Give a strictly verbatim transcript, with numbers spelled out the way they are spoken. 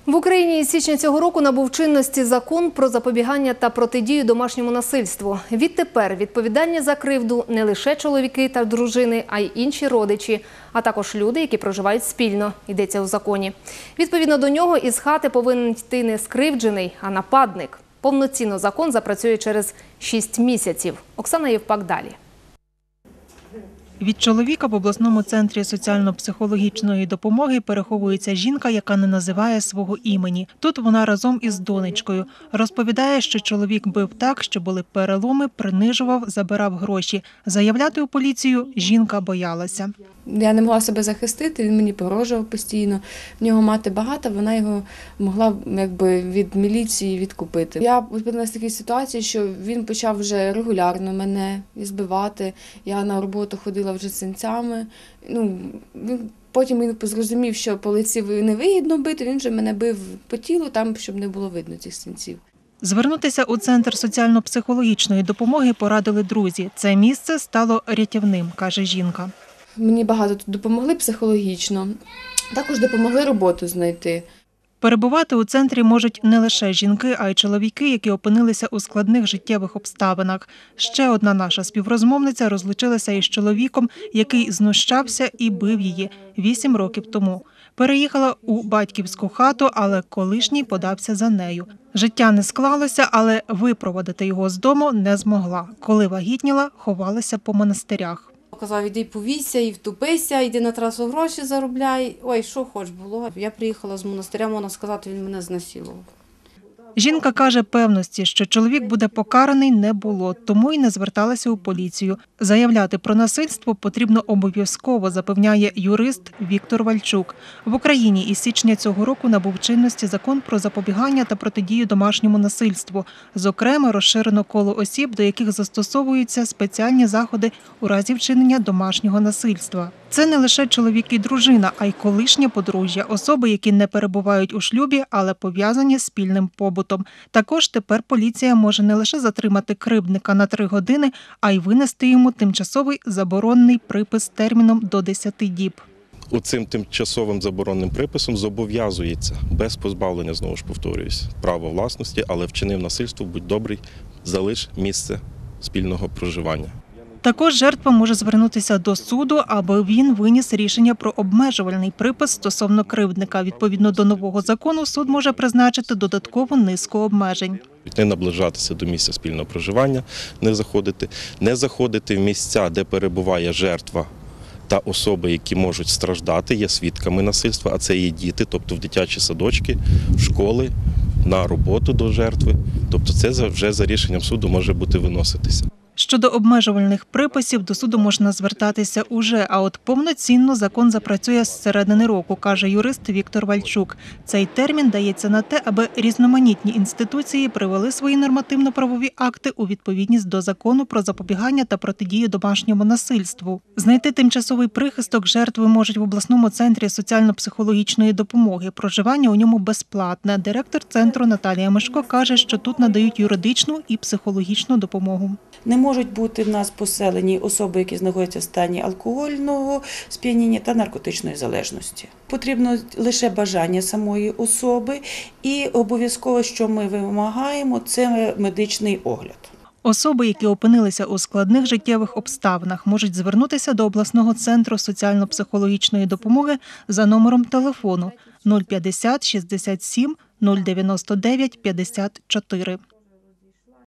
В Україні із січня цього року набув чинності закон про запобігання та протидію домашньому насильству. Відтепер відповідальні за кривду не лише чоловіки та дружини, а й інші родичі, а також люди, які проживають спільно, йдеться у законі. Відповідно до нього із хати повинен йти не скривджений, а нападник. Повноцінно закон запрацює через шість місяців. Оксана Євпак далі. Від чоловіка в обласному центрі соціально-психологічної допомоги переховується жінка, яка не називає свого імені. Тут вона разом із донечкою. Розповідає, що чоловік бив так, що були переломи, принижував, забирав гроші. Заявляти у поліцію жінка боялася. Я не могла себе захистити, він мені погрожував постійно. В нього мати багата, вона його могла якби від міліції відкупити. Я опинилася в такій ситуації, що він почав вже регулярно мене збивати. Я на роботу ходила вже з синцями. Ну, потім він зрозумів, що по лиці невигідно бити, він вже мене бив по тілу, там, щоб не було видно цих синців. Звернутися у Центр соціально-психологічної допомоги порадили друзі. Це місце стало рятівним, каже жінка. Мені багато тут допомогли психологічно, також допомогли роботу знайти. Перебувати у центрі можуть не лише жінки, а й чоловіки, які опинилися у складних життєвих обставинах. Ще одна наша співрозмовниця розлучилася із чоловіком, який знущався і бив її вісім років тому. Переїхала у батьківську хату, але колишній подався за нею. Життя не склалося, але випроводити його з дому не змогла. Коли вагітніла, ховалася по монастирях. Казав, іди повійся і втупися, йди на трасу гроші заробляй. Ой, що хоч було. Я приїхала з монастиря, можна сказати, він мене знасилував. Жінка каже, певності, що чоловік буде покараний, не було, тому й не зверталася у поліцію. Заявляти про насильство потрібно обов'язково, запевняє юрист Віктор Вальчук. В Україні із січня цього року набув чинності закон про запобігання та протидію домашньому насильству. Зокрема, розширено коло осіб, до яких застосовуються спеціальні заходи у разі вчинення домашнього насильства. Це не лише чоловік і дружина, а й колишнє подружжя, особи, які не перебувають у шлюбі, але пов'язані спільним побутом. Також тепер поліція може не лише затримати кривдника на три години, а й винести йому тимчасовий заборонний припис терміном до десяти діб. Оцим тимчасовим заборонним приписом зобов'язується, без позбавлення, знову ж повторююсь, права власності, але вчинив насильство, будь добрий, залиш місце спільного проживання. Також жертва може звернутися до суду, аби він виніс рішення про обмежувальний припис стосовно кривдника. Відповідно до нового закону, суд може призначити додаткову низку обмежень. Не наближатися до місця спільного проживання, не заходити, не заходити в місця, де перебуває жертва та особи, які можуть страждати, є свідками насильства, а це є діти, тобто в дитячі садочки, в школи, на роботу до жертви. Тобто це вже за рішенням суду може бути виноситися. Щодо обмежувальних приписів, до суду можна звертатися уже, а от повноцінно закон запрацює з середини року, каже юрист Віктор Вальчук. Цей термін дається на те, аби різноманітні інституції привели свої нормативно-правові акти у відповідність до закону про запобігання та протидію домашньому насильству. Знайти тимчасовий прихисток жертви можуть в обласному центрі соціально-психологічної допомоги. Проживання у ньому безплатне. Директор центру Наталія Мишко каже, що тут надають юридичну і психологічну допомогу. Не можуть бути в нас поселені особи, які знаходяться в стані алкогольного сп'яніння та наркотичної залежності. Потрібно лише бажання самої особи і обов'язково, що ми вимагаємо, це медичний огляд. Особи, які опинилися у складних життєвих обставинах, можуть звернутися до обласного центру соціально-психологічної допомоги за номером телефону нуль п'ятдесят шістдесят сім нуль дев'яносто дев'ять п'ятдесят чотири.